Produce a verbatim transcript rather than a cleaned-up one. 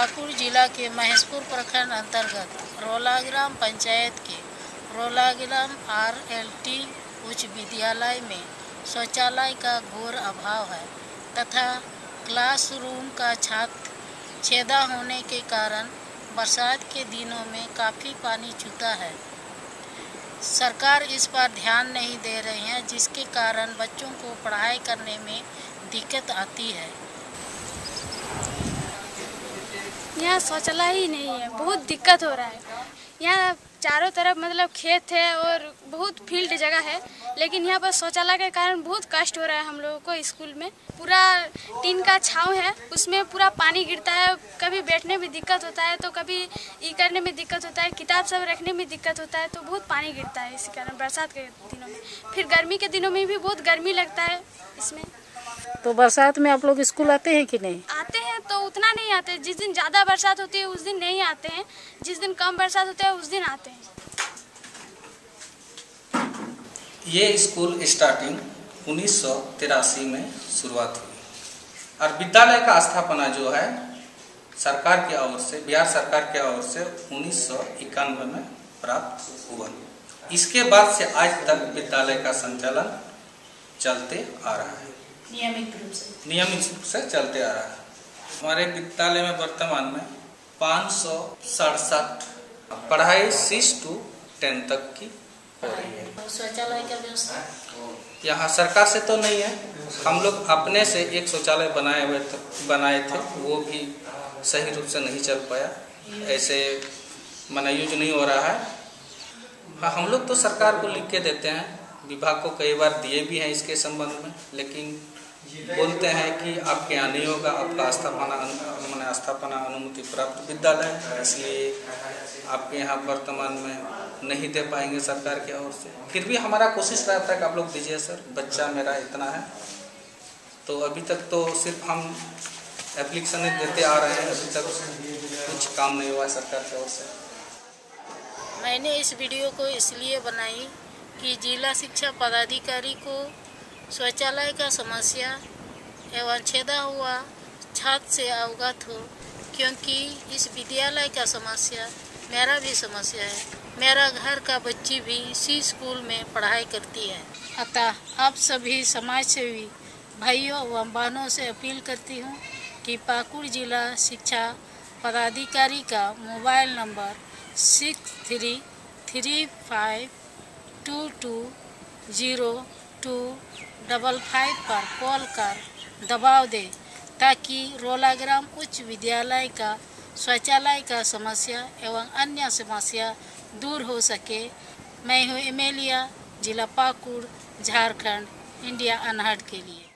पाकुड़ जिला के महेशपुर प्रखंड अंतर्गत रोलाग्राम पंचायत के रोलाग्राम आर एल टी उच्च विद्यालय में शौचालय का घोर अभाव है तथा क्लासरूम का छत छेदा होने के कारण बरसात के दिनों में काफ़ी पानी चूता है। सरकार इस पर ध्यान नहीं दे रही है, जिसके कारण बच्चों को पढ़ाई करने में दिक्कत आती है। यहाँ शौचालय ही नहीं है, बहुत दिक्कत हो रहा है। यहाँ चारों तरफ मतलब खेत है और बहुत फील्ड जगह है, लेकिन यहाँ पर शौचालय के कारण बहुत कष्ट हो रहा है हम लोगों को। स्कूल में पूरा टीन का छांव है, उसमें पूरा पानी गिरता है, कभी बैठने में दिक्कत होता है तो कभी ई करने में दिक्कत होता है, किताब सब रखने में दिक्कत होता है, तो बहुत पानी गिरता है इसी कारण बरसात के दिनों में। फिर गर्मी के दिनों में भी बहुत गर्मी लगता है इसमें। तो बरसात में आप लोग स्कूल आते हैं कि नहीं? आते हैं तो उतना नहीं आते। जिस दिन ज़्यादा बरसात होती है उस दिन नहीं आते हैं, जिस दिन कम बरसात होता है उस दिन आते हैं। ये स्कूल स्टार्टिंग उन्नीस सौ तिरासी में शुरुआत हुई और विद्यालय का स्थापना जो है सरकार की ओर से, बिहार सरकार की ओर से उन्नीस सौ इक्यानवे में प्राप्त हुआ। इसके बाद से आज तक विद्यालय का संचालन चलते आ रहा है, नियमित रूप से नियमित रूप से चलते आ रहा है। हमारे विद्यालय में वर्तमान में पाँच सौ सड़सठ पढ़ाई सिक्स टू टेन तक की हो रही है। शौचालय का व्यवस्था यहाँ सरकार से तो नहीं है, हम लोग अपने से एक शौचालय बनाए हुए थे बनाए थे वो भी सही रूप से नहीं चल पाया, ऐसे मना यूज नहीं हो रहा है। हाँ, हम लोग तो सरकार को लिख के देते हैं, विभाग को कई बार दिए भी हैं इसके संबंध में, लेकिन बोलते हैं कि आपके यहाँ नहीं होगा, आपका स्थापना मैंने स्थापना अनुमति प्राप्त विद्यालय है, इसलिए आपके यहाँ वर्तमान में नहीं दे पाएंगे सरकार की ओर से। फिर भी हमारा कोशिश रहता है कि आप लोग दीजिए सर, बच्चा मेरा इतना है। तो अभी तक तो सिर्फ हम एप्लीकेशन देते आ रहे हैं, अभी तक कुछ काम नहीं हुआ है सरकार की ओर से। मैंने इस वीडियो को इसलिए बनाई कि जिला शिक्षा पदाधिकारी को शौचालय का समस्या एवं छेदा हुआ छत से अवगत हो, क्योंकि इस विद्यालय का समस्या मेरा भी समस्या है। मेरा घर का बच्ची भी इसी स्कूल में पढ़ाई करती है। अतः आप सभी समाज सेवी भाइयों व बहनों से अपील करती हूँ कि पाकुड़ जिला शिक्षा पदाधिकारी का mobile number six three three five two two zero two double five पर कॉल कर दबाव दे, ताकि रोलाग्राम उच्च विद्यालय का शौचालय का समस्या एवं अन्य समस्या दूर हो सके। मैं हूँ एमिलिया, जिला पाकुड़, झारखंड, इंडिया अनहर्ड के लिए।